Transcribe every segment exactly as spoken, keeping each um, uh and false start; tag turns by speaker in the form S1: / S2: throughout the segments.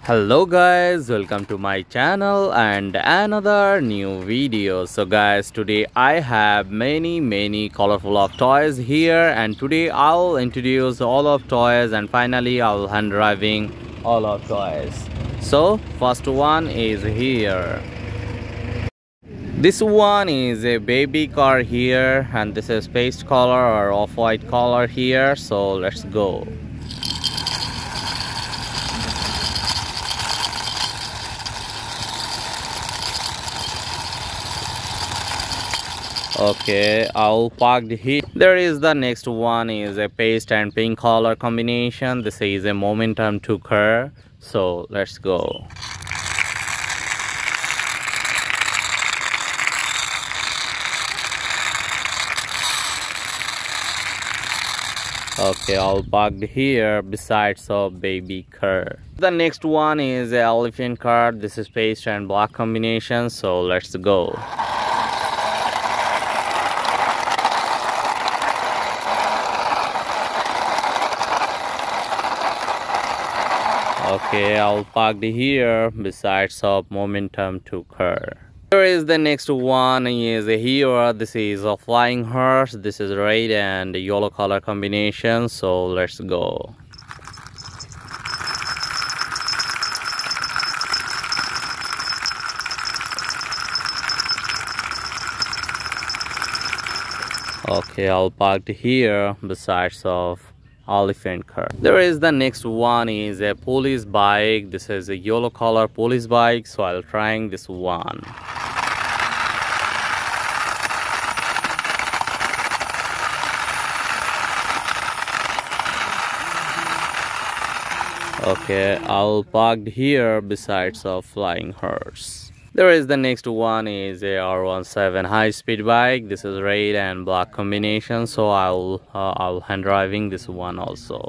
S1: Hello guys, welcome to my channel and another new video. So guys, today I have many many colorful of toys here, and today I'll introduce all of toys and finally I'll hand driving all of toys. So first one is here. This one is a baby car here, and this is paste color or off-white color here. So let's go. Okay, I'll park the here. There is the next one is a paste and pink color combination. This is a momentum to car. So let's go. Okay, I'll park here besides of baby car. The next one is a elephant car. This is paste and black combination. So let's go. Okay, I'll park here besides of momentum to car. Here is the next one is here. This is a flying horse. This is red and yellow color combination. So let's go. Okay, I'll park here besides of elephant car. There is the next one is a police bike. This is a yellow color police bike, so I'll trying this one. Okay, I'll park here besides of flying horse. There is the next one is a R seventeen high speed bike. This is red and black combination, so I'll uh, I'll hand driving this one also.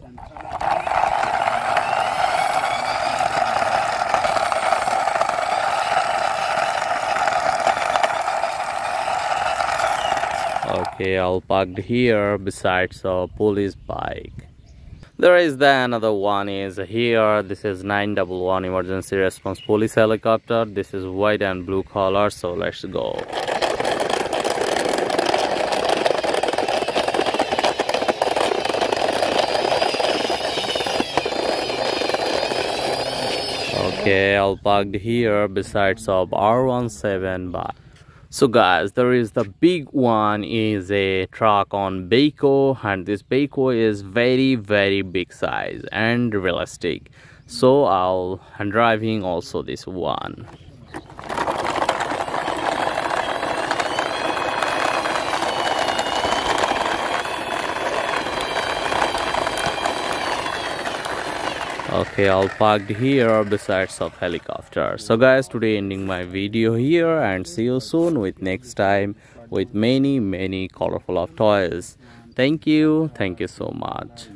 S1: Okay, I'll park here besides a police bike. There is the another one is here. This is nine one one emergency response police helicopter. This is white and blue color, so let's go. Okay, I'll park here besides of R seventeen bike. So guys, there is the big one is a truck on Beko, and this Beko is very very big size and realistic. So I'll hand driving also this one. Okay, I'll park here besides of helicopter. So guys, today ending my video here, and see you soon with next time with many many colorful of toys. Thank you, thank you so much.